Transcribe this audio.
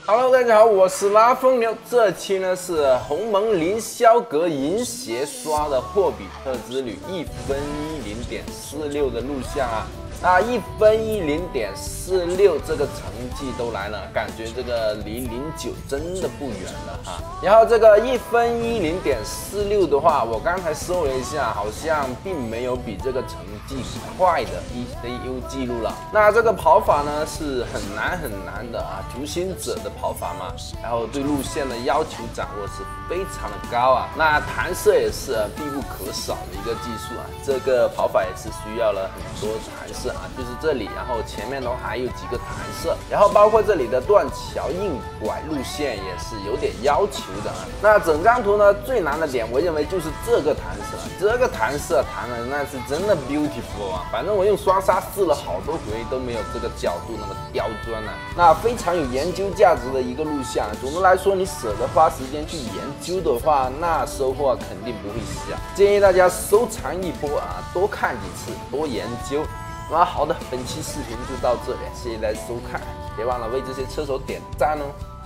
Hello， 大家好，我是拉风牛。这期呢是鸿蒙凌霄阁银鞋刷的霍比特之旅1分10.46的录像啊。那1分10.46这个成绩都来了，感觉这个离09真的不远了哈。然后这个1分10.46的话，我刚才搜了一下，好像并没有比这个成绩快的 ECU 记录了。那这个跑法呢是很难的啊，初心者的跑法嘛。然后对路线的要求掌握是非常的高啊。那弹射也是必不可少的一个技术啊。这个跑法也是需要了很多弹射。就是这里，然后前面都还有几个弹射，然后包括这里的断桥硬拐路线也是有点要求的啊。那整张图呢最难的点，我认为就是这个弹射，这个弹射弹的那是真的 beautiful 啊。反正我用双杀试了好多回都没有这个角度那么刁钻啊。那非常有研究价值的一个录像。总的来说，你舍得花时间去研究的话，那收获肯定不会小。建议大家收藏一波啊，多看几次，多研究。那好的，本期视频就到这里，谢谢大家收看，别忘了为这些车手点赞哦。